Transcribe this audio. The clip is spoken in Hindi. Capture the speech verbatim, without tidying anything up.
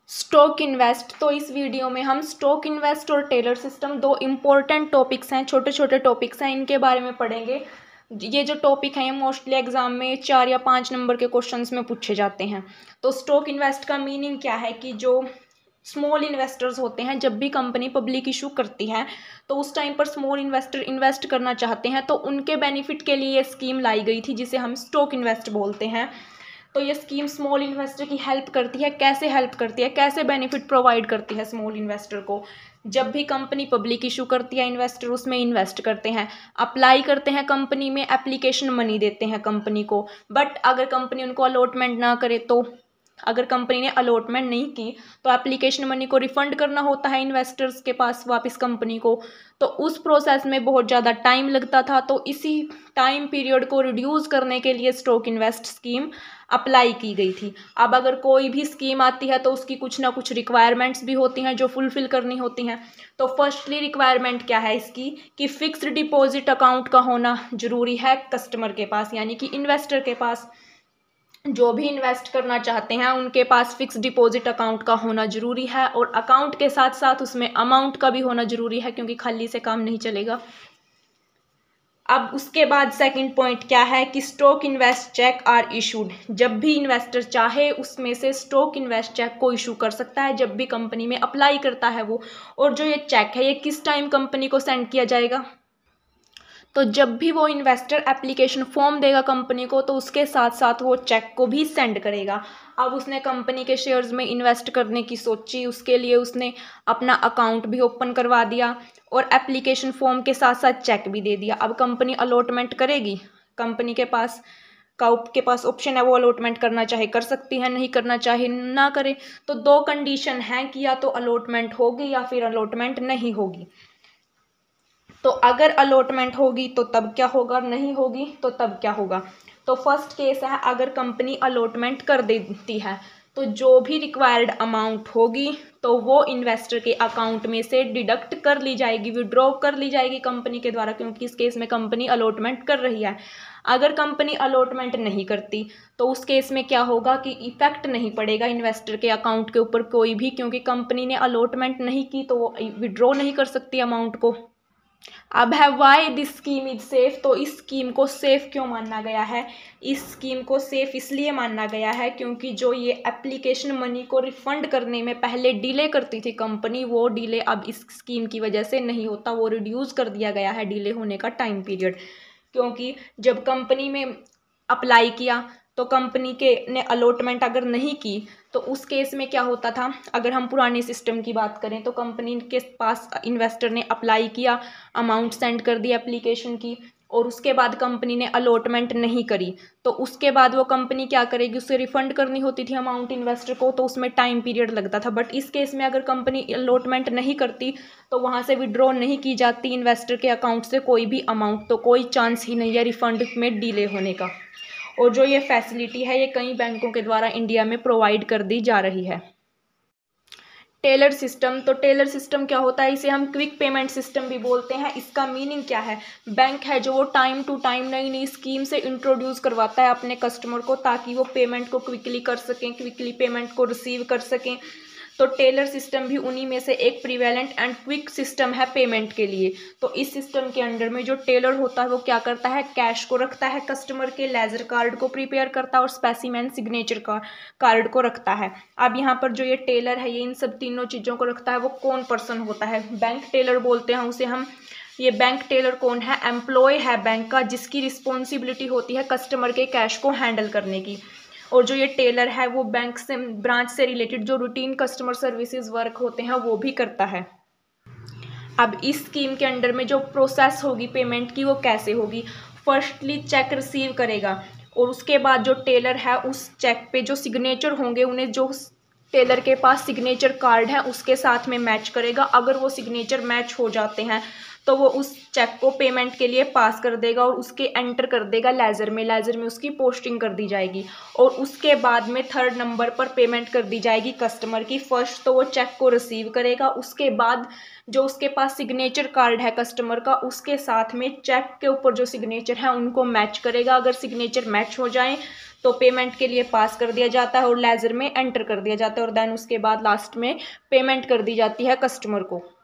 Stock invest. तो इस वीडियो में हम स्टॉक इन्वेस्ट और टेलर सिस्टम दो इम्पोर्टेंट टॉपिक्स हैं, छोटे छोटे टॉपिक्स हैं, इनके बारे में पढ़ेंगे। ये जो टॉपिक हैं ये मोस्टली एग्जाम में चार या पाँच नंबर के क्वेश्चंस में पूछे जाते हैं। तो स्टॉक इन्वेस्ट का मीनिंग क्या है कि जो स्मॉल इन्वेस्टर्स होते हैं, जब भी कंपनी पब्लिक इशू करती है तो उस टाइम पर स्मॉल इन्वेस्टर इन्वेस्ट करना चाहते हैं, तो उनके बेनिफिट के लिए ये स्कीम लाई गई थी जिसे हम स्टॉक इन्वेस्ट बोलते हैं। तो ये स्कीम स्मॉल इन्वेस्टर की हेल्प करती है। कैसे हेल्प करती है, कैसे बेनिफिट प्रोवाइड करती है स्मॉल इन्वेस्टर को? जब भी कंपनी पब्लिक इशू करती है, इन्वेस्टर उसमें इन्वेस्ट करते हैं, अप्लाई करते हैं कंपनी में, एप्लीकेशन मनी देते हैं कंपनी को। बट अगर कंपनी उनको अलॉटमेंट ना करे, तो अगर कंपनी ने अलॉटमेंट नहीं की तो एप्लीकेशन मनी को रिफंड करना होता है इन्वेस्टर्स के पास वापस कंपनी को। तो उस प्रोसेस में बहुत ज़्यादा टाइम लगता था। तो इसी टाइम पीरियड को रिड्यूस करने के लिए स्टॉक इन्वेस्ट स्कीम अप्लाई की गई थी। अब अगर कोई भी स्कीम आती है तो उसकी कुछ ना कुछ रिक्वायरमेंट्स भी होती हैं जो फुलफिल करनी होती हैं। तो फर्स्टली रिक्वायरमेंट क्या है इसकी कि फिक्स्ड डिपॉजिट अकाउंट का होना ज़रूरी है कस्टमर के पास, यानी कि इन्वेस्टर के पास। जो भी इन्वेस्ट करना चाहते हैं उनके पास फिक्स डिपॉजिट अकाउंट का होना ज़रूरी है, और अकाउंट के साथ साथ उसमें अमाउंट का भी होना ज़रूरी है, क्योंकि खाली से काम नहीं चलेगा। अब उसके बाद सेकंड पॉइंट क्या है कि stock invest check are issued. जब भी इन्वेस्टर चाहे उसमें से स्टॉक इन्वेस्ट चेक को इशू कर सकता है, जब भी कंपनी में अप्लाई करता है वो। और जो ये चेक है ये किस टाइम कंपनी को सेंड किया जाएगा? तो जब भी वो इन्वेस्टर एप्लीकेशन फॉर्म देगा कंपनी को, तो उसके साथ साथ वो चेक को भी सेंड करेगा। अब उसने कंपनी के शेयर्स में इन्वेस्ट करने की सोची, उसके लिए उसने अपना अकाउंट भी ओपन करवा दिया और एप्लीकेशन फॉर्म के साथ साथ चेक भी दे दिया। अब कंपनी अलॉटमेंट करेगी, कंपनी के पास का के पास ऑप्शन है, वो अलॉटमेंट करना चाहे कर सकती है, नहीं करना चाहे ना करे। तो दो कंडीशन हैं कि या तो अलॉटमेंट होगी या फिर अलॉटमेंट नहीं होगी। तो अगर अलॉटमेंट होगी तो तब क्या होगा, नहीं होगी तो तब क्या होगा? तो फर्स्ट केस है, अगर कंपनी अलॉटमेंट कर देती है तो जो भी रिक्वायर्ड अमाउंट होगी तो वो इन्वेस्टर के अकाउंट में से डिडक्ट कर ली जाएगी, विड्रॉ कर ली जाएगी कंपनी के द्वारा, क्योंकि इस केस में कंपनी अलॉटमेंट कर रही है। अगर कंपनी अलॉटमेंट नहीं करती तो उस केस में क्या होगा कि इफेक्ट नहीं पड़ेगा इन्वेस्टर के अकाउंट के ऊपर कोई भी, क्योंकि कंपनी ने अलॉटमेंट नहीं की तो वो विड्रॉ नहीं कर सकती अमाउंट को। अब है why this scheme is safe. तो इस स्कीम को सेफ क्यों माना गया है? इस स्कीम को सेफ इसलिए माना गया है क्योंकि जो ये एप्लीकेशन मनी को रिफंड करने में पहले डिले करती थी कंपनी, वो डिले अब इस स्कीम की वजह से नहीं होता, वो रिड्यूस कर दिया गया है डिले होने का टाइम पीरियड। क्योंकि जब कंपनी में अप्लाई किया तो कंपनी के ने अलॉटमेंट अगर नहीं की तो उस केस में क्या होता था, अगर हम पुराने सिस्टम की बात करें तो कंपनी के पास इन्वेस्टर ने अप्लाई किया, अमाउंट सेंड कर दी एप्लीकेशन की, और उसके बाद कंपनी ने अलॉटमेंट नहीं करी, तो उसके बाद वो कंपनी क्या करेगी, उसे रिफंड करनी होती थी अमाउंट इन्वेस्टर को, तो उसमें टाइम पीरियड लगता था। बट इस केस में अगर कंपनी अलॉटमेंट नहीं करती तो वहाँ से विड्रॉ नहीं की जाती इन्वेस्टर के अकाउंट से कोई भी अमाउंट, तो कोई चांस ही नहीं है रिफंड में डिले होने का। और जो ये फैसिलिटी है ये कई बैंकों के द्वारा इंडिया में प्रोवाइड कर दी जा रही है। Teller system. तो टेलर सिस्टम क्या होता है? इसे हम क्विक पेमेंट सिस्टम भी बोलते हैं। इसका मीनिंग क्या है? बैंक है जो वो टाइम टू टाइम नई नई स्कीम से इंट्रोड्यूस करवाता है अपने कस्टमर को, ताकि वो पेमेंट को क्विकली कर सकें, क्विकली पेमेंट को रिसीव कर सकें। तो टेलर सिस्टम भी उन्हीं में से एक प्रीवेलेंट एंड क्विक सिस्टम है पेमेंट के लिए। तो इस सिस्टम के अंडर में जो टेलर होता है वो क्या करता है, कैश को रखता है कस्टमर के, लेजर कार्ड को प्रिपेयर करता है और स्पेसिमेन सिग्नेचर का कार्ड को रखता है। अब यहाँ पर जो ये टेलर है ये इन सब तीनों चीज़ों को रखता है, वो कौन पर्सन होता है? बैंक टेलर बोलते हैं उसे हम। ये बैंक टेलर कौन है? एम्प्लॉय है बैंक का, जिसकी रिस्पॉन्सिबिलिटी होती है कस्टमर के कैश को हैंडल करने की। और जो ये टेलर है वो बैंक से, ब्रांच से रिलेटेड जो रूटीन कस्टमर सर्विसेज वर्क होते हैं वो भी करता है। अब इस स्कीम के अंडर में जो प्रोसेस होगी पेमेंट की वो कैसे होगी? फर्स्टली चेक रिसीव करेगा और उसके बाद जो टेलर है उस चेक पे जो सिग्नेचर होंगे उन्हें जो टेलर के पास सिग्नेचर कार्ड है उसके साथ में मैच करेगा। अगर वो सिग्नेचर मैच हो जाते हैं तो वो उस चेक को पेमेंट के लिए पास कर देगा और उसके एंटर कर देगा लेजर में, लेजर में उसकी पोस्टिंग कर दी जाएगी। और उसके बाद में थर्ड नंबर पर पेमेंट कर दी जाएगी कस्टमर की। फर्स्ट तो वो चेक को रिसीव करेगा, उसके बाद जो उसके पास सिग्नेचर कार्ड है कस्टमर का उसके साथ में चेक के ऊपर जो सिग्नेचर है उनको मैच करेगा। अगर सिग्नेचर मैच हो जाए तो पेमेंट के लिए पास कर दिया जाता है और लेजर में एंटर कर दिया जाता है और देन उसके बाद लास्ट में पेमेंट कर दी जाती है कस्टमर को।